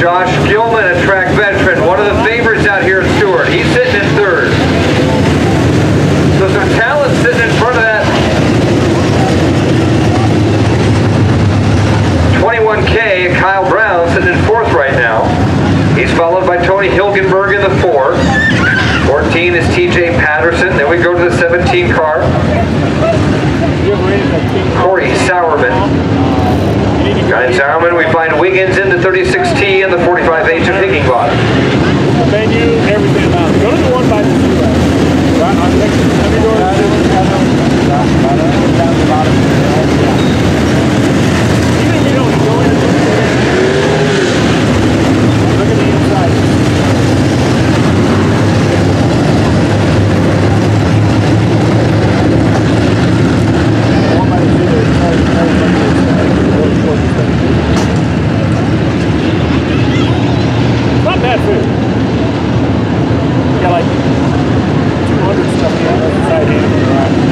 Josh Gilman, a track veteran, one of the favorites out here at Stewart. He's sitting in third. So some talent sitting in front of that 21K. Kyle Brown sitting in fourth right now. He's followed by Tony Hilgenberg in the 4. 14 is TJ Patterson. Then we go to the 17 car. Corey Sauerman. Behind Sauerman, we find Wiggins in the 36T and the 45H of Higginbottom. The menu, everything about it. Go to the one by the two. Right on next to every door. Down the bottom. Even if you don't go in, look at the inside. Not bad food. Got like 200 stuff inside here.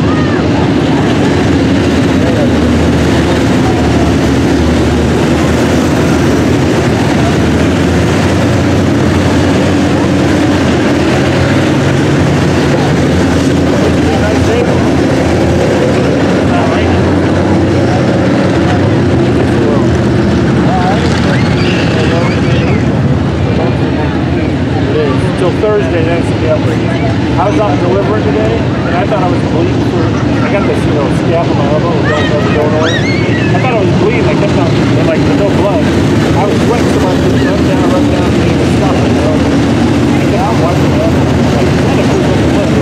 Thursday, then it's the upgrade. I was out delivering today, and I thought I was bleeding for. I got this, scab on my elbow, I thought I was bleeding. I kept on, like, no blood. I was sweating so much, run down, and it stopped. I kept on watching it. Like, what if there's no blood?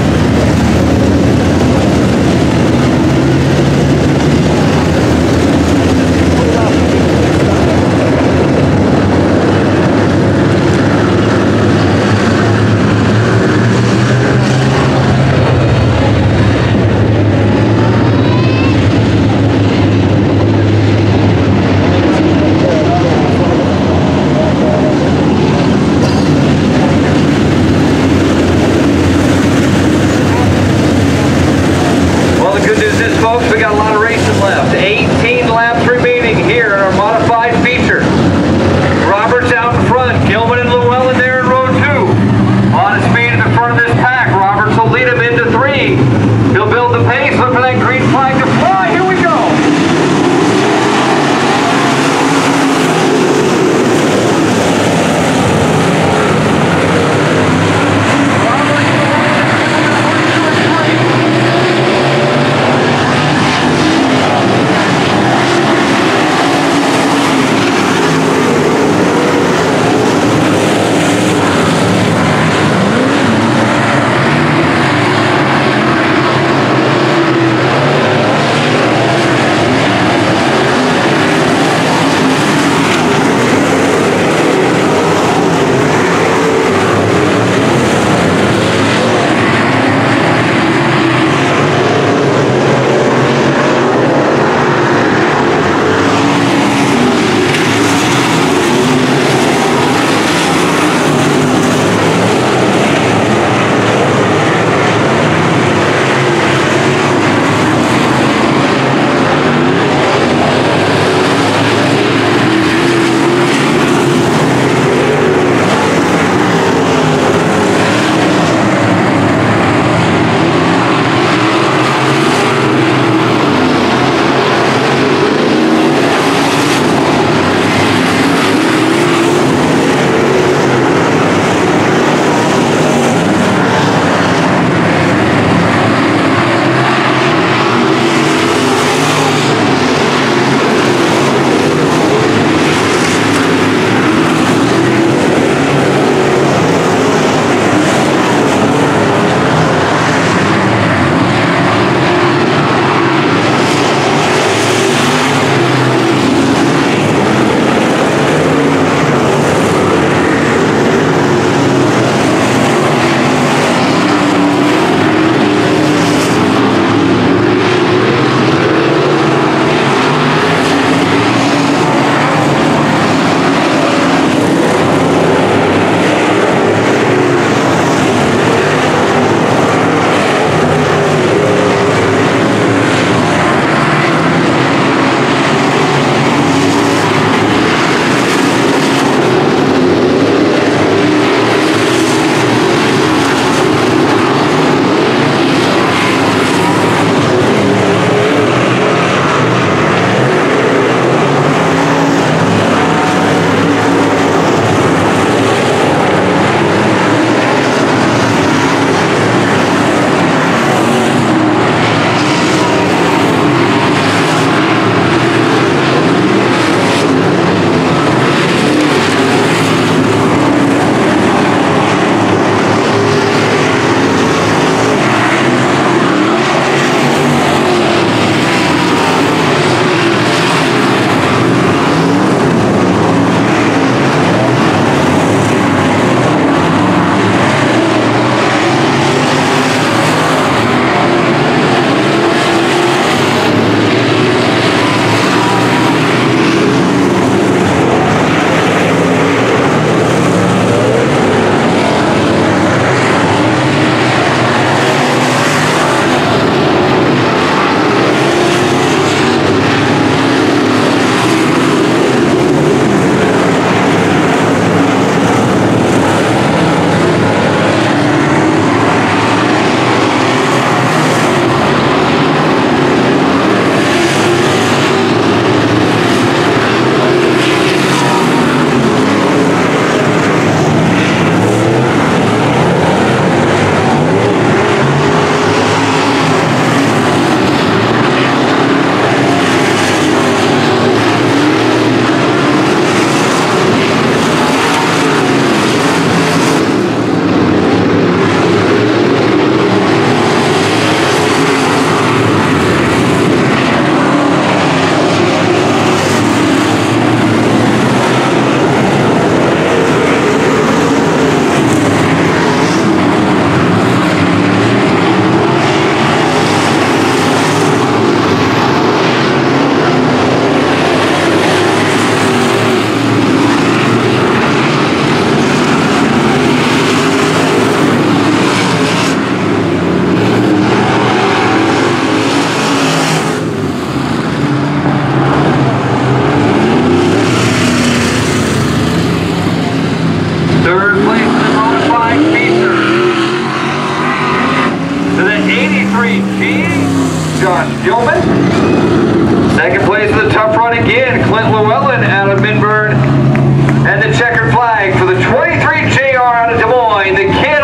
up front again, Clint Llewellyn out of Minburn. And the checkered flag for the 23 JR out of Des Moines, the kid